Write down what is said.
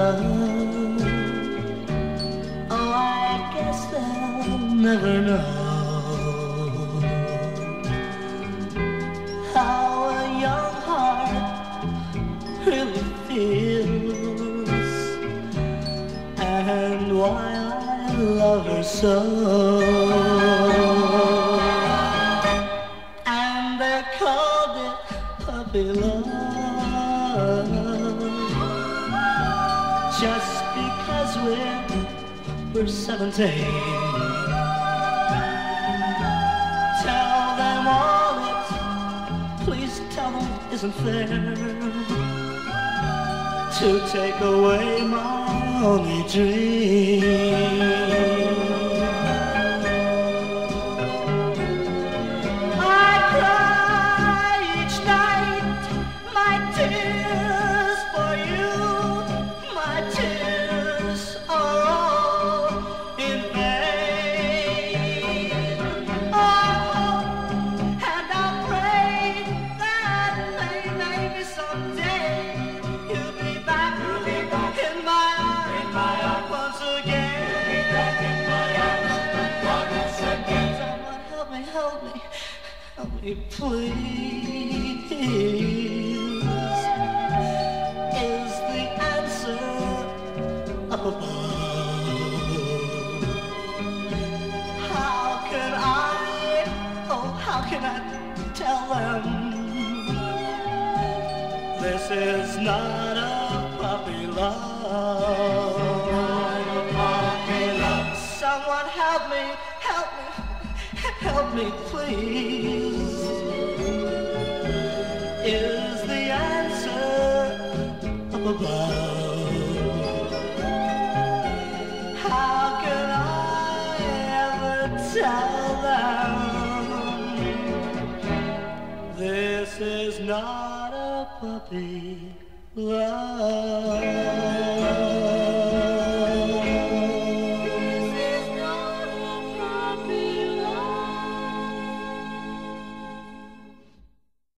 love. Oh, I guess they'll never know how a young heart really feels, and why I love her so. And they called it puppy love, just because we're 17. Tell them all it, please tell them it isn't fair to take away my only dream. I cry each night my tears for you. My tears are all in vain. Oh, and I pray that maybe someday you'll be back in my arms once again. Someone help me, help me, help me, please. Is the answer up above? How can I tell them this is not a puppy love? Someone help me, help me, please. Is the answer up above? How can I ever tell them this is not a puppy love?